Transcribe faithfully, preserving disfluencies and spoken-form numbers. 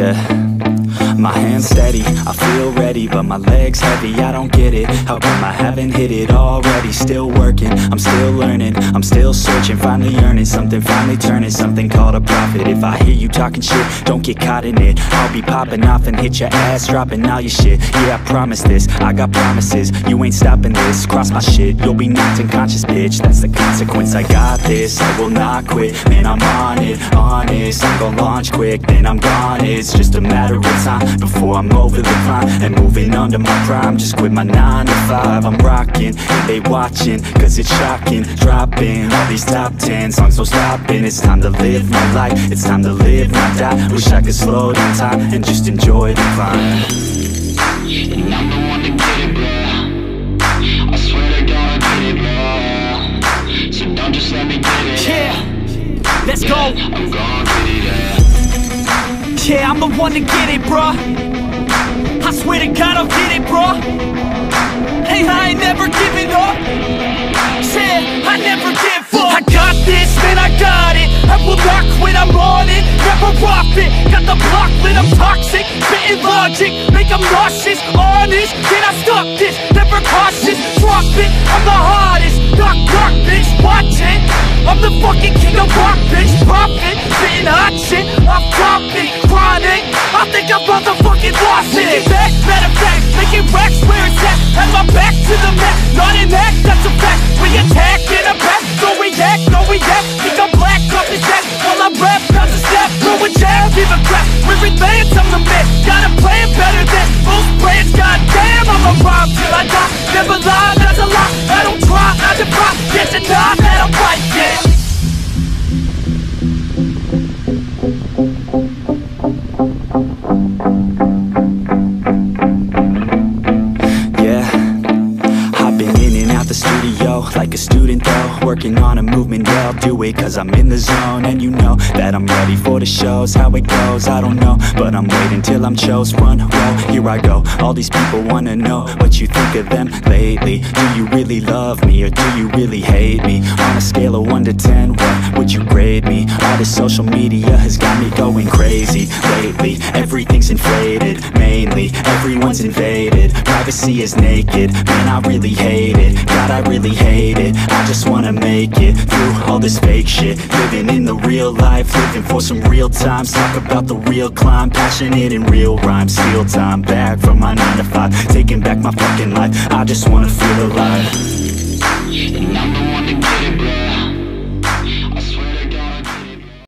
yeah. My hands steady, I feel ready, but my legs heavy, I don't get it. How come I haven't hit it already? Still working, I'm still learning, I'm still searching, finally earning something, finally turning something called a profit. If I hear you talking shit, don't get caught in it. I'll be popping off and hit your ass, dropping all your shit. Yeah, I promise this, I got promises, you ain't stopping this. Cross my shit, you'll be knocked unconscious, bitch. That's the consequence, I got this, I will not quit. Man, I'm on it, honest, I'm gon' launch quick, then I'm gone. It's just a matter of time before I'm over the climb and moving under my prime. Just quit my nine to five, I'm rocking and they watching, cause it's shocking. Dropping all these top ten songs, so stopping. It's time to live my life, it's time to live, not die. Wish I could slow down time and just enjoy the climb. And I'm the one to get it, bro. I swear to God I get it, bro. So don't just let me get it. Yeah, let's yeah, go. I'm gon' get it, yeah. Yeah, I'm the one to get it, bruh. I swear to God I'll get it, bruh. Hey, I ain't never giving up. Yeah, I never give up. I got this, man, I got it. I will not quit, I'm on it. Never off it. Got the block lit, I'm toxic. Spitting logic, make them nauseous. Honest, can I stop this? Never cautious, drop it. I'm the hardest. Knock, knock, bitch, watch it. I'm the fucking king of rock, bitch. Pop it, spitting hot shit. I'm topic, chronic. I think I'm motherfucking lost it. Making back, matter of fact, making racks where it's at. Have my back to the mat, not an act, that's a fact. We attack in a back, no react, no react. Think I'm black, up his ass, while I rap, not to snap. Throw a jab, give a crap. We're advanced, I'm the man. Got a plan better than most brands. Goddamn, I'm a rhyme till I die. Never lie, that's a lie. I don't try, I defy. Yes and nah, that I'm right, yeah. The studio, like a student though, working on a movement, yeah, I'll do it cause I'm in the zone. And you know that I'm ready for the shows, how it goes, I don't know, but I'm waiting till I'm chose. Front row, here I go, all these people wanna know what you think of them lately. Do you really love me, or do you really hate me? On a scale of one to ten, what would you grade me? All this social media has got me going crazy lately. Everything's inflated, mainly, everyone's invaded. Privacy is naked, man, I really hate it. God, I really hate it. I just wanna make it through all this fake shit. Living in the real life, living for some real times. Talk about the real climb, passionate in real rhymes. Steal time back from my nine to five, taking back my fucking life. I just wanna feel alive. And I'm the one to